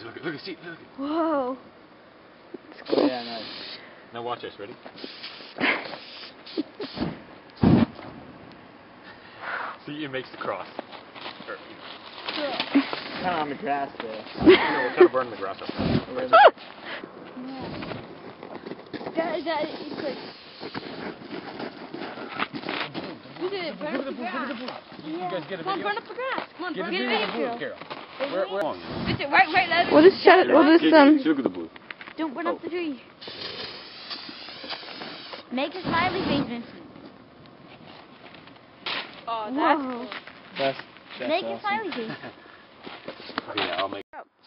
Look, see, look. Whoa. It's cool. Yeah, nice. Now watch this, ready? See, it makes the cross. Kind of on the grass there. I know, we're kind of burning the grass up. That is quick. You did it, burn up the grass. You guys get a Come on, video? burn up the grass. Come on, Get burn a up the video of the grass. blue, Carol. Where? Visit, right, let it. We'll just shut it. We'll just Look at the blue. Don't burn up the tree. Make a smiley face, Vincent. Oh, that's cool. That's Make awesome. a smiley face. Okay, yeah, I'll make.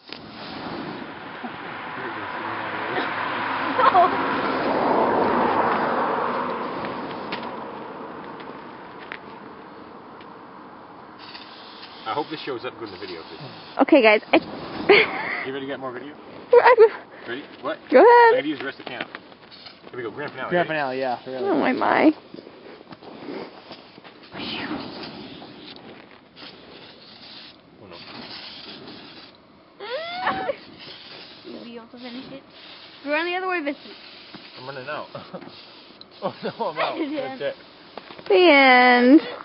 I hope this shows up good in the video. Okay, guys. You ready to get more video? Ready? What? Go I'm ahead. going to use the rest of the camp. Here we go, grand finale. Grand finale, yeah. Really. Oh my. Oh no. Did we also finish it? Run the other way, Vincent. I'm running out. Oh no, I'm out. Yeah. That's it. The end.